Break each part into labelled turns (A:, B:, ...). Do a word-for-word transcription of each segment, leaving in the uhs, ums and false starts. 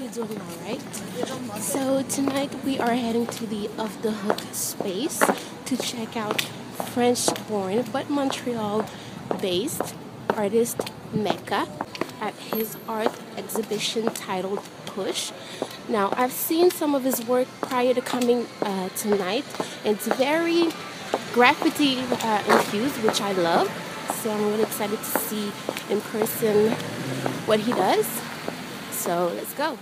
A: doing all right. So tonight we are heading to the Off the Hook space to check out French-born but Montreal-based artist Mecca at his art exhibition titled Push. Now, I've seen some of his work prior to coming uh, tonight. It's very graffiti uh, infused, which I love. So I'm really excited to see in person what he does. So let's go.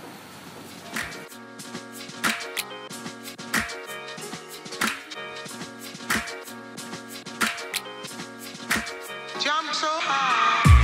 B: Jump so high.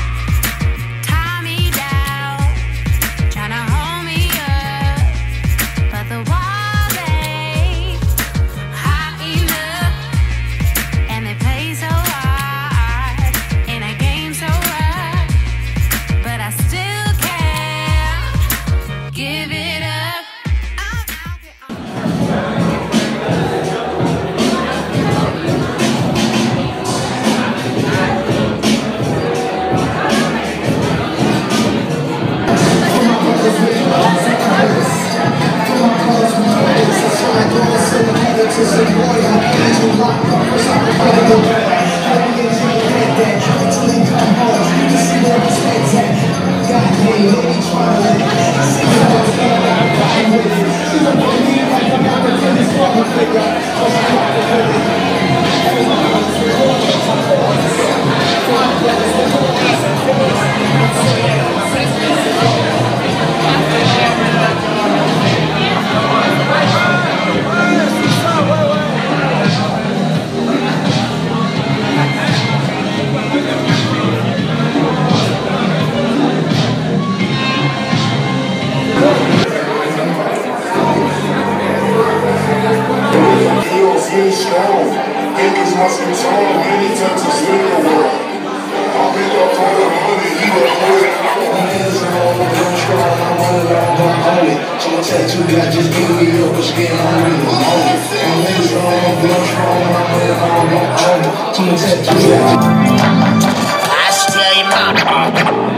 C: Strong, niggas must be strong, many times to see the world. I'll be up for the money, you a player. My hands are on the gun strong, I'm running around, I'm on it. So I tattoo got just give me up, but skin on me, I'm on it. My hands are on the gun strong, I'm running around, I'm on it. So I tattoo got I stay my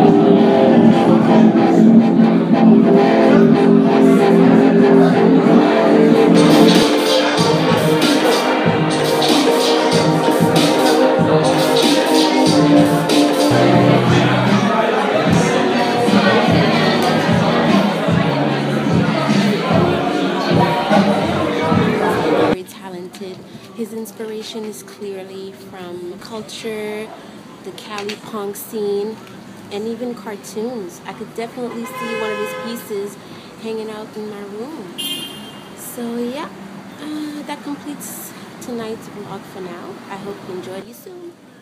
A: His inspiration is clearly from culture, the Cali punk scene, and even cartoons. I could definitely see one of his pieces hanging out in my room. So yeah, uh, that completes tonight's vlog for now. I hope you enjoyed. You soon.